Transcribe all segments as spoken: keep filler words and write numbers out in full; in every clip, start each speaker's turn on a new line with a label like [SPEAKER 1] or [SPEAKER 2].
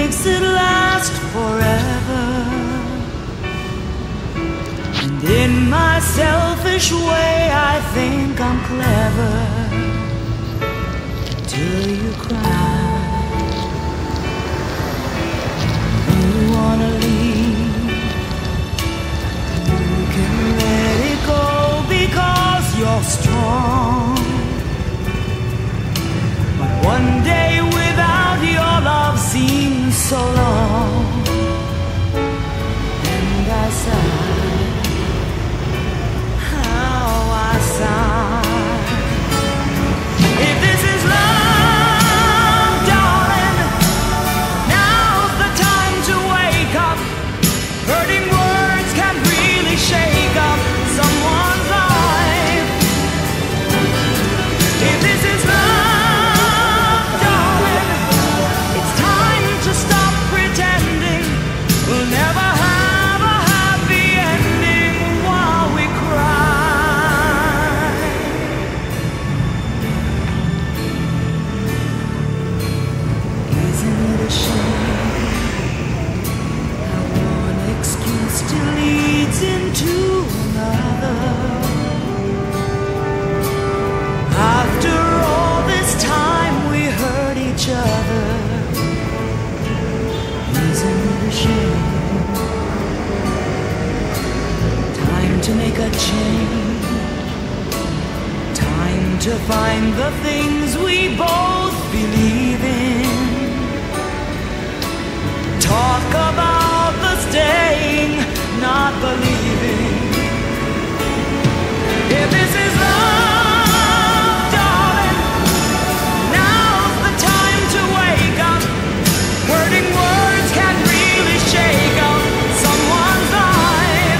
[SPEAKER 1] makes it last forever. And in my selfish way I think I'm clever, till you cry. You wanna leave, you can let it go because you're strong. But one day without your love seems so long. And I sigh, how I sigh. If this is love, darling, now's the time to wake up. Hurting words can really shake up someone's life. If this is love, darling, it's time to stop pretending. We'll never have a happy ending while we cry. Isn't it a shame how one excuse still leads into another? After all this time we hurt each other. Isn't it a shame? Time to make a change. Time to find the things we both believe in. Talk about the staying, not believing. If this is love, darling, now's the time to wake up. Hurting words can really shake up someone's life.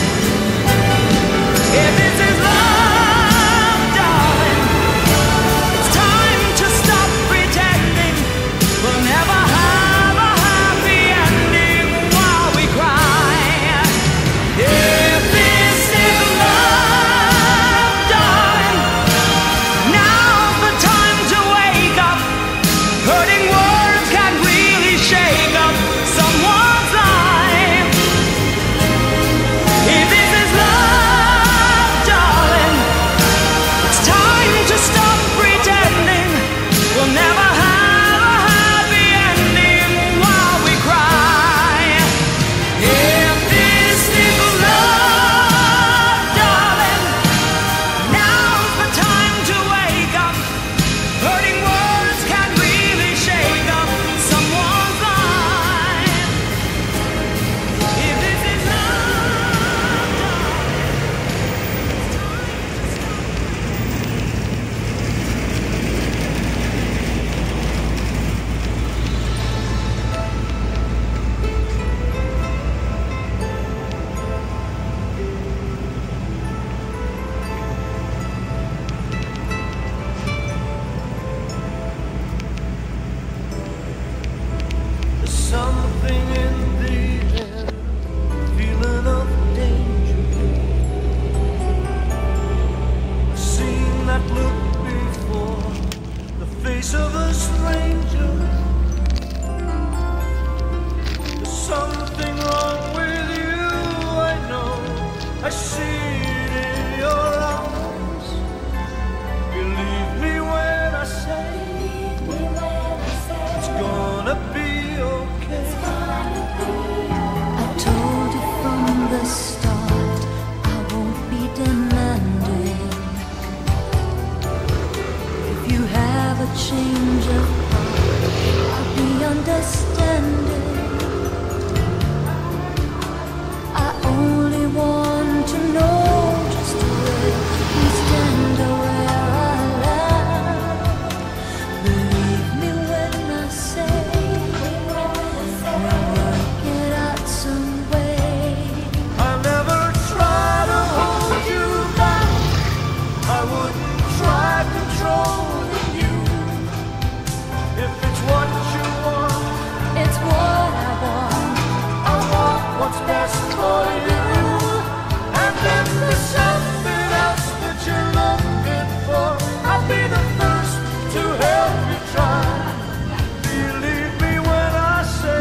[SPEAKER 1] If this is love, darling, it's time to stop pretending. We'll never have a happy ending while we cry. If this is love, darling, now's the time to wake up. Hurting words can really shake up someone's life. If this is love, darling, it's time to stop pretending. We'll never have a happy ending while we cry. If this is love, darling, now's the time to wake up. Hurting words can really shake up someone's life. If this is love,
[SPEAKER 2] There's something in the air, feeling of danger. I've seen that look before, the face of a stranger. There's something wrong with you, I know. I see it in your eyes. Believe me when I say it's gonna be okay.
[SPEAKER 3] I told you from the start I won't be demanding. If you have a change of heart, I'll be understanding. I only want to know just where you stand or where I lie. Believe me when I say we'll work it out some way.
[SPEAKER 2] I never try to hold you back. I wouldn't try controlling you. If it's what you want,
[SPEAKER 3] It's what I want.
[SPEAKER 2] I want what's best for you. And then there's something else that you're looking for. I'll be the first to help you try. Believe me when I say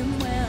[SPEAKER 3] them where